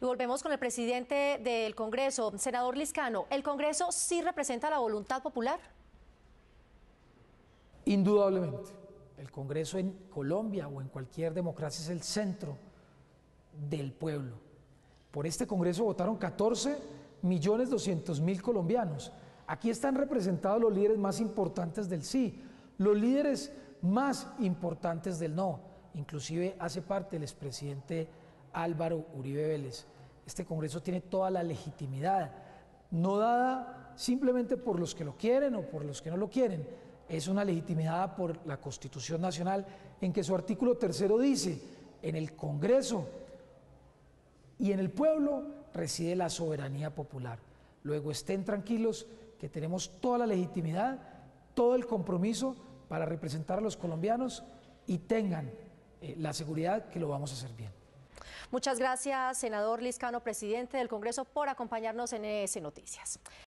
Y volvemos con el presidente del Congreso, senador Lizcano. ¿El Congreso sí representa la voluntad popular? Indudablemente. El Congreso en Colombia o en cualquier democracia es el centro del pueblo. Por este Congreso votaron 14.200.000 colombianos. Aquí están representados los líderes más importantes del sí, los líderes más importantes del no. Inclusive hace parte el expresidente Álvaro Uribe Vélez. Este Congreso tiene toda la legitimidad, no dada simplemente por los que lo quieren o por los que no lo quieren. Es una legitimidad por la Constitución Nacional, en que su artículo 3 dice: en el Congreso y en el pueblo reside la soberanía popular. Luego estén tranquilos que tenemos toda la legitimidad, todo el compromiso para representar a los colombianos, y tengan la seguridad que lo vamos a hacer bien. Muchas gracias, senador Lizcano, presidente del Congreso, por acompañarnos en ES Noticias.